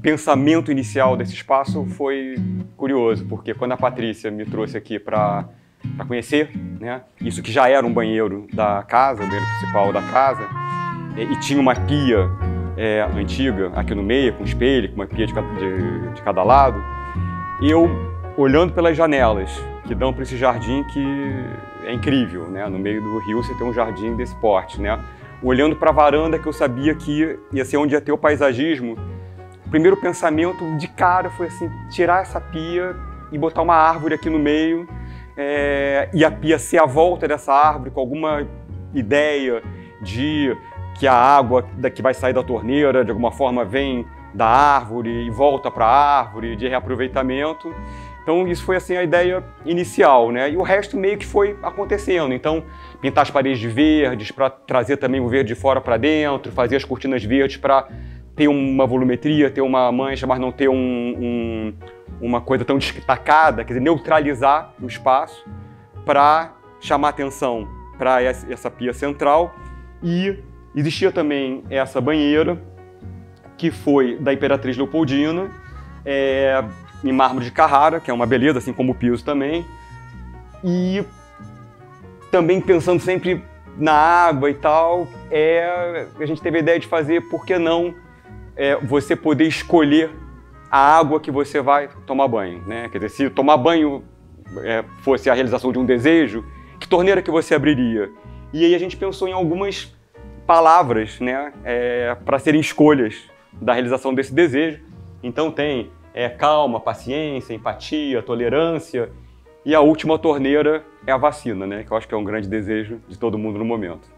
pensamento inicial desse espaço foi curioso, porque quando a Patrícia me trouxe aqui para conhecer, né, isso que já era um banheiro da casa, o banheiro principal da casa, e tinha uma pia antiga aqui no meio, com espelho, com uma pia de cada lado, eu, olhando pelas janelas que dão para esse jardim que é incrível, né, no meio do rio você tem um jardim desse porte, né, olhando para a varanda que eu sabia que ia ser onde ia ter o paisagismo, o primeiro pensamento de cara foi assim, tirar essa pia e botar uma árvore aqui no meio, e a pia ser a volta dessa árvore com alguma ideia de que a água que vai sair da torneira de alguma forma vem da árvore e volta para a árvore, de reaproveitamento. Então isso foi assim a ideia inicial, né? E o resto meio que foi acontecendo. Então pintar as paredes de verdes para trazer também o verde de fora para dentro, fazer as cortinas verdes para ter uma volumetria, ter uma mancha, mas não ter uma coisa tão destacada, quer dizer, neutralizar o espaço para chamar atenção para essa pia central. E existia também essa banheira, que foi da Imperatriz Leopoldina, em mármore de Carrara, que é uma beleza, assim como o piso também. E também pensando sempre na água e tal, a gente teve a ideia de fazer, por que não, você poder escolher a água que você vai tomar banho, né? Quer dizer, se tomar banho fosse a realização de um desejo, que torneira que você abriria? E aí a gente pensou em algumas palavras, né, para serem escolhas da realização desse desejo. Então tem calma, paciência, empatia, tolerância, e a última torneira é a vacina, né, que eu acho que é um grande desejo de todo mundo no momento.